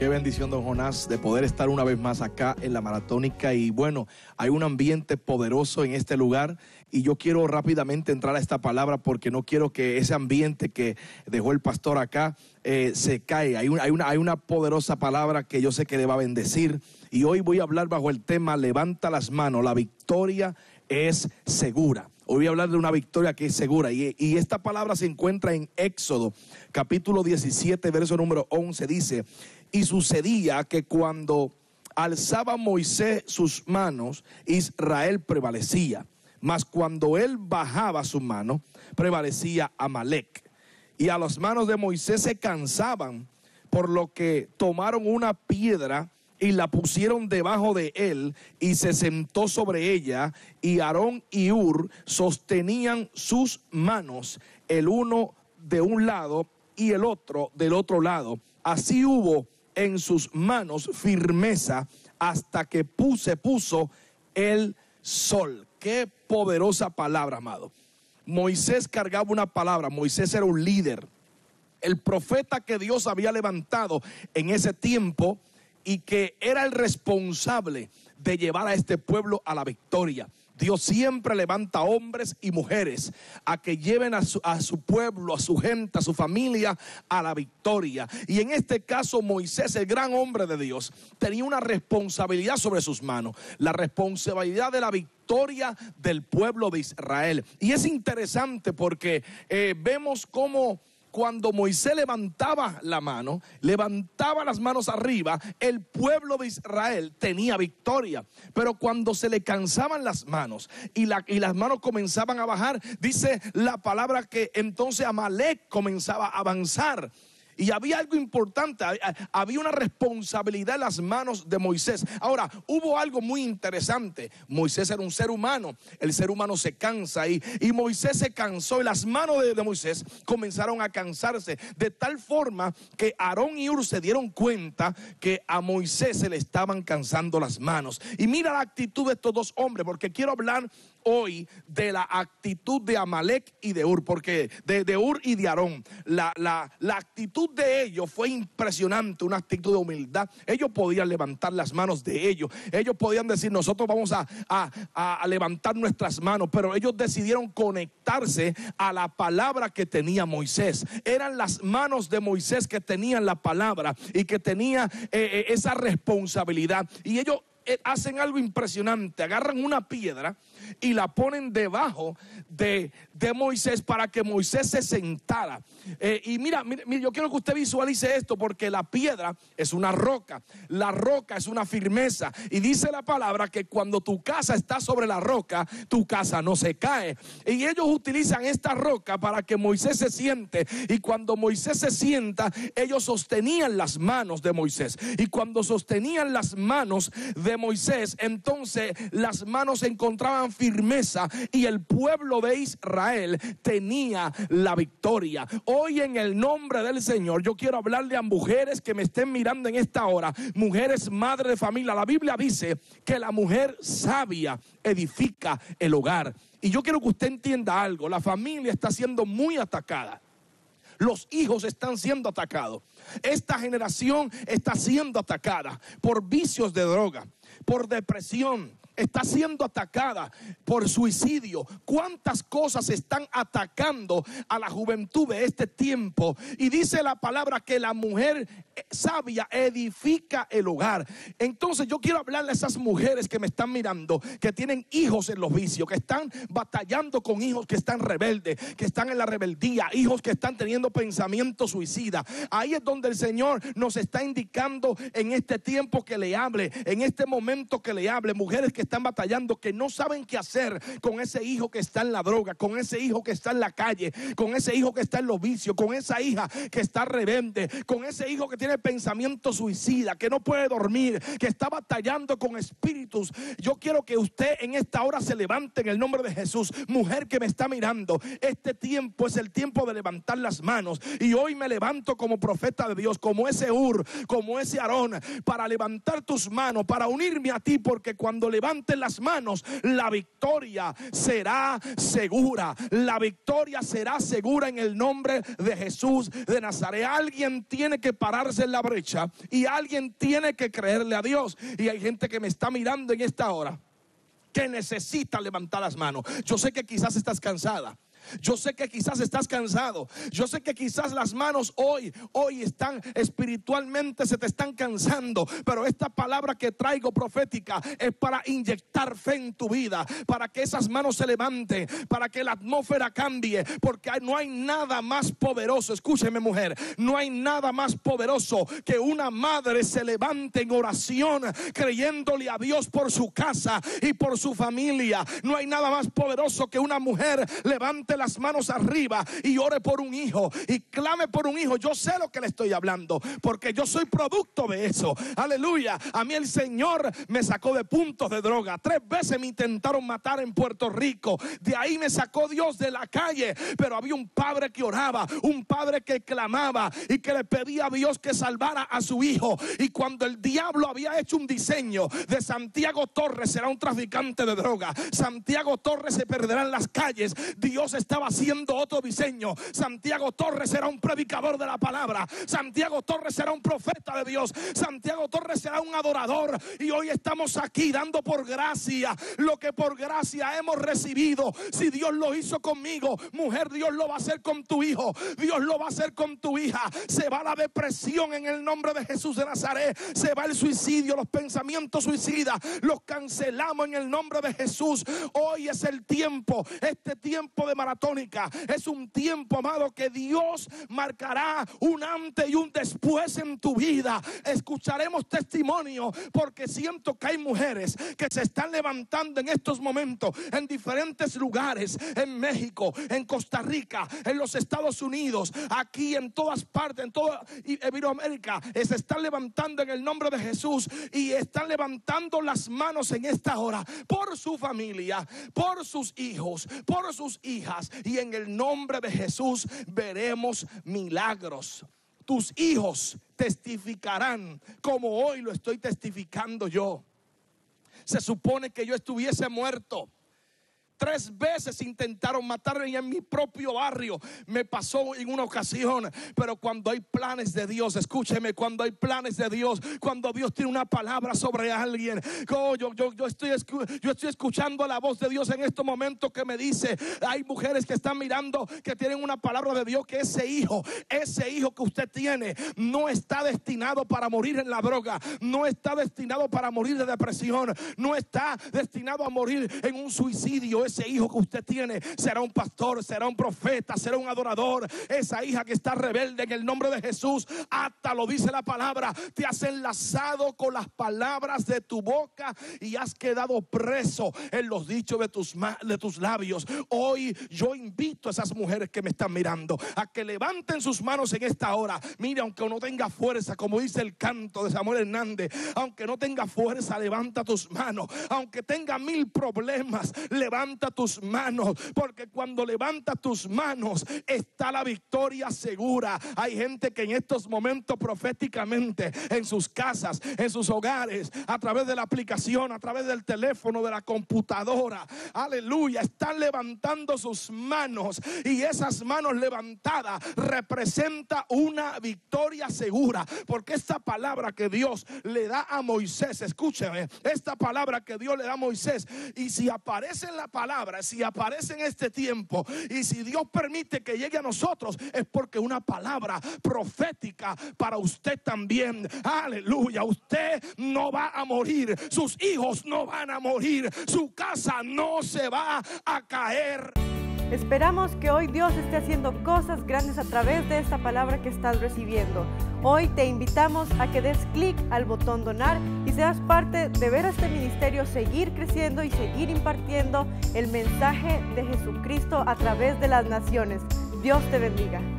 Qué bendición, don Jonás, de poder estar una vez más acá en la Maratónica. Y bueno, hay un ambiente poderoso en este lugar y yo quiero rápidamente entrar a esta palabra porque no quiero que ese ambiente que dejó el pastor acá se caiga. Hay una poderosa palabra que yo sé que le va a bendecir, y hoy voy a hablar bajo el tema levanta las manos, la victoria es segura. Hoy voy a hablar de una victoria que es segura, y esta palabra se encuentra en Éxodo capítulo 17 verso número 11. Dice: y sucedía que cuando alzaba Moisés sus manos, Israel prevalecía, mas cuando él bajaba su mano, prevalecía Amalec. Y a las manos de Moisés se cansaban, por lo que tomaron una piedra y la pusieron debajo de él, y se sentó sobre ella, y Aarón y Hur sostenían sus manos, el uno de un lado y el otro del otro lado. Así hubo en sus manos firmeza hasta que se puso el sol. Qué poderosa palabra, amado. Moisés cargaba una palabra. Moisés era un líder, el profeta que Dios había levantado en ese tiempo, y que era el responsable de llevar a este pueblo a la victoria. Dios siempre levanta hombres y mujeres a que lleven a su pueblo, a su gente, a su familia a la victoria. Y en este caso Moisés, el gran hombre de Dios, tenía una responsabilidad sobre sus manos, la responsabilidad de la victoria del pueblo de Israel. Y es interesante porque vemos cómo cuando Moisés levantaba la mano, levantaba las manos arriba, el pueblo de Israel tenía victoria. Pero cuando se le cansaban las manos y las manos comenzaban a bajar, dice la palabra que entonces Amalec comenzaba a avanzar. Y había algo importante, había una responsabilidad en las manos de Moisés. Ahora, hubo algo muy interesante. Moisés era un ser humano, el ser humano se cansa, y Moisés se cansó, y las manos de Moisés comenzaron a cansarse, de tal forma que Aarón y Hur se dieron cuenta que a Moisés se le estaban cansando las manos. Y mira la actitud de estos dos hombres, porque quiero hablar hoy de la actitud de Amalec y de Hur, porque de Hur y de Aarón. La actitud de ellos fue impresionante, una actitud de humildad. Ellos podían levantar las manos de ellos podían decir: nosotros vamos a levantar nuestras manos, pero ellos decidieron conectarse a la palabra que tenía Moisés. Eran las manos de Moisés que tenían la palabra y que tenía esa responsabilidad. Y ellos hacen algo impresionante, agarran una piedra y la ponen debajo de Moisés para que Moisés se sentara. Y mira, yo quiero que usted visualice esto, porque la piedra es una roca, la roca es una firmeza, y dice la palabra que cuando tu casa está sobre la roca, tu casa no se cae. Y ellos utilizan esta roca para que Moisés se siente, y cuando Moisés se sienta, ellos sostenían las manos de Moisés, y cuando sostenían las manos de Moisés, entonces las manos encontraban firmeza, y el pueblo de Israel tenía la victoria. Hoy, en el nombre del Señor, yo quiero hablarle a mujeres que me estén mirando en esta hora, mujeres madres de familia. La Biblia dice que la mujer sabia edifica el hogar, y yo quiero que usted entienda algo. La familia está siendo muy atacada. Los hijos están siendo atacados. Esta generación está siendo atacada por vicios de droga, por depresión, está siendo atacada por suicidio. Cuántas cosas están atacando a la juventud de este tiempo. Y dice la palabra que la mujer sabia edifica el hogar. Entonces yo quiero hablarle a esas mujeres que me están mirando, que tienen hijos en los vicios, que están batallando con hijos que están rebeldes, que están en la rebeldía, hijos que están teniendo pensamientos suicidas. Ahí es donde el Señor nos está indicando en este tiempo que le hable, en este momento que le hable. Mujeres que están batallando, que no saben qué hacer con ese hijo que está en la droga, con ese hijo que está en la calle, con ese hijo que está en los vicios, con esa hija que está rebelde, con ese hijo que tiene pensamiento suicida, que no puede dormir, que está batallando con espíritus. Yo quiero que usted en esta hora se levante en el nombre de Jesús. Mujer que me está mirando, este tiempo es el tiempo de levantar las manos, y hoy me levanto como profeta de Dios, como ese Hur, como ese Aarón, para levantar tus manos, para unirme a ti, porque cuando levantas levanten las manos, la victoria será segura. La victoria será segura en el nombre de Jesús de Nazaret. Alguien tiene que pararse en la brecha y alguien tiene que creerle a Dios. Y hay gente que me está mirando en esta hora que necesita levantar las manos. Yo sé que quizás estás cansada. Yo sé que quizás estás cansado. Yo sé que quizás las manos hoy están espiritualmente, se te están cansando. Pero esta palabra que traigo profética es para inyectar fe en tu vida, para que esas manos se levanten, para que la atmósfera cambie. Porque no hay nada más poderoso, escúcheme mujer, no hay nada más poderoso que una madre se levante en oración, creyéndole a Dios por su casa y por su familia. No hay nada más poderoso que una mujer levante las manos arriba y ore por un hijo y clame por un hijo. Yo sé lo que le estoy hablando, porque yo soy producto de eso. Aleluya. A mí el Señor me sacó de puntos de droga. 3 veces me intentaron matar en Puerto Rico. De ahí me sacó Dios de la calle. Pero había un padre que oraba, un padre que clamaba y que le pedía a Dios que salvara a su hijo. Y cuando el diablo había hecho un diseño de Santiago Torres será un traficante de droga, Santiago Torres se perderá en las calles, Dios estaba haciendo otro diseño. Santiago Torres será un predicador de la palabra. Santiago Torres será un profeta de Dios. Santiago Torres será un adorador. Y hoy estamos aquí dando por gracia lo que por gracia hemos recibido. Si Dios lo hizo conmigo, mujer, Dios lo va a hacer con tu hijo. Dios lo va a hacer con tu hija. Se va la depresión en el nombre de Jesús de Nazaret. Se va el suicidio, los pensamientos suicidas. Los cancelamos en el nombre de Jesús. Hoy es el tiempo. Este tiempo de maratónica es un tiempo, amado, que Dios marcará un antes y un después en tu vida. Escucharemos testimonio, porque siento que hay mujeres que se están levantando en estos momentos en diferentes lugares, en México, en Costa Rica, en los Estados Unidos, aquí en todas partes, en toda Iberoamérica. Se están levantando en el nombre de Jesús y están levantando las manos en esta hora por su familia, por sus hijos, por sus hijas. Y en el nombre de Jesús veremos milagros. Tus hijos testificarán como hoy lo estoy testificando yo. Se supone que yo estuviese muerto. 3 veces intentaron matarme y en mi propio barrio me pasó en una ocasión. Pero cuando hay planes de Dios, escúcheme, cuando hay planes de Dios, cuando Dios tiene una palabra sobre alguien, yo estoy escuchando la voz de Dios en estos momentos que me dice, hay mujeres que están mirando, que tienen una palabra de Dios, que ese hijo que usted tiene no está destinado para morir en la droga, no está destinado para morir de depresión, no está destinado a morir en un suicidio. Ese hijo que usted tiene será un pastor, será un profeta, será un adorador. Esa hija que está rebelde, en el nombre de Jesús, hasta lo dice la palabra, te has enlazado con las palabras de tu boca y has quedado preso en los dichos de tus labios. Hoy yo invito a esas mujeres que me están mirando a que levanten sus manos en esta hora. Mire, aunque no tenga fuerza, como dice el canto de Samuel Hernández, aunque no tenga fuerza, levanta tus manos. Aunque tenga 1000 problemas, levanta tus manos, porque cuando levanta tus manos está la victoria segura. Hay gente que en estos momentos proféticamente en sus casas, en sus hogares, a través de la aplicación, a través del teléfono, de la computadora, aleluya, están levantando sus manos, y esas manos levantadas representa una victoria segura, porque esta palabra que Dios le da a Moisés, escúcheme, esta palabra que Dios le da a Moisés, y si aparece en la palabra, si aparece en este tiempo, y si Dios permite que llegue a nosotros, es porque una palabra profética para usted también. Aleluya, usted no va a morir, sus hijos no van a morir, su casa no se va a caer. Esperamos que hoy Dios esté haciendo cosas grandes a través de esta palabra que estás recibiendo. Hoy te invitamos a que des clic al botón donar y seas parte de ver a este ministerio seguir creciendo y seguir impartiendo el mensaje de Jesucristo a través de las naciones. Dios te bendiga.